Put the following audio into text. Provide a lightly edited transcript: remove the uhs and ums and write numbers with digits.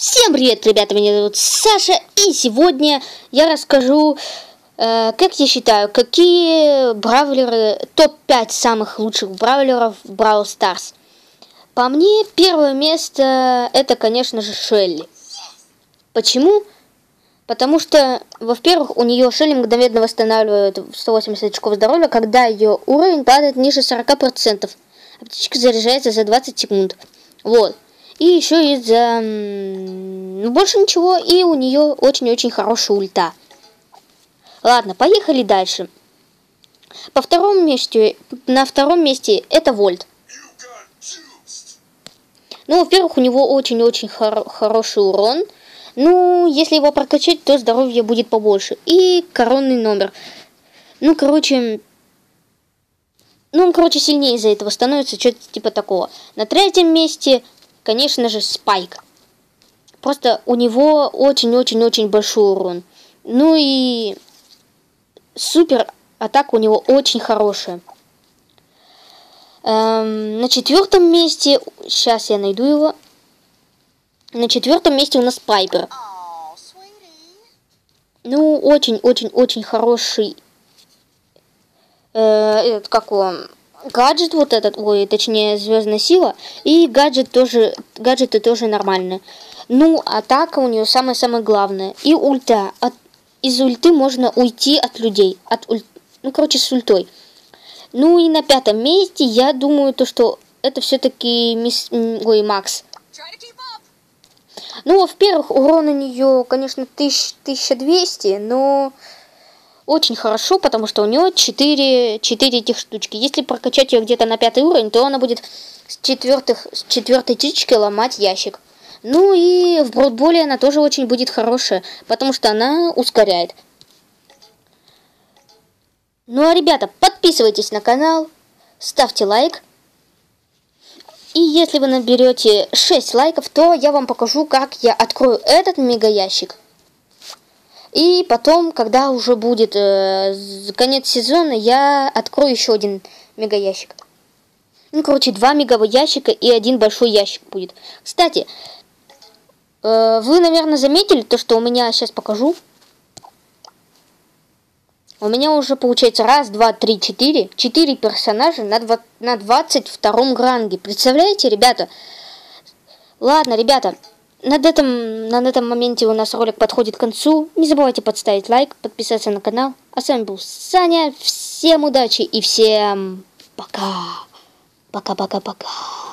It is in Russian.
Всем привет, ребята, меня зовут Саша, и сегодня я расскажу, как я считаю, какие бравлеры, топ-5 самых лучших бравлеров в Brawl Stars. По мне, первое место это, конечно же, Шелли. Почему? Потому что, во-первых, у нее Шелли мгновенно восстанавливает 180 очков здоровья, когда ее уровень падает ниже 40%. Аптечка заряжается за 20 секунд. Вот. И еще из-за... больше ничего, и у нее очень-очень хорошая ульта. Ладно, поехали дальше. На втором месте это Вольт. Ну, во-первых, у него очень-очень хороший урон. Ну, если его прокачать, то здоровье будет побольше. И коронный номер. Ну, короче, сильнее из-за этого становится, что-то типа такого. На третьем месте, конечно же, Спайк. Просто у него очень-очень-очень большой урон. Ну и супер атака у него очень хорошая. На четвертом месте, сейчас я найду его. На четвертом месте у нас Пайпер. Ну, очень-очень-очень хороший гаджет вот этот, точнее, звездная сила. И гаджеты тоже нормальные. Ну, атака у нее самое-самое главное. И ульта. Из ульты можно уйти от людей. С ультой. Ну и на пятом месте, я думаю, что это все-таки Макс. Ну, во-первых, урон у нее, конечно, 1200, но очень хорошо, потому что у нее 4 этих штучки. Если прокачать ее где-то на 5 уровень, то она будет с четвертой птички ломать ящик. Ну и в бродболе она тоже очень будет хорошая, потому что она ускоряет. Ну а, ребята, подписывайтесь на канал, ставьте лайк. И если вы наберете 6 лайков, то я вам покажу, как я открою этот мега-ящик. И потом, когда уже будет конец сезона, я открою еще один мега-ящик. Ну, короче, 2 мега-ящика и 1 большой ящик будет. Кстати, вы, наверное, заметили то, что у меня, сейчас покажу. У меня уже получается 1, 2, 3, 4. 4 персонажа на 22 ранге. Представляете, ребята? Ладно, ребята, на этом моменте у нас ролик подходит к концу. Не забывайте подставить лайк, подписаться на канал. А с вами был Саня. Всем удачи и всем пока. Пока-пока-пока.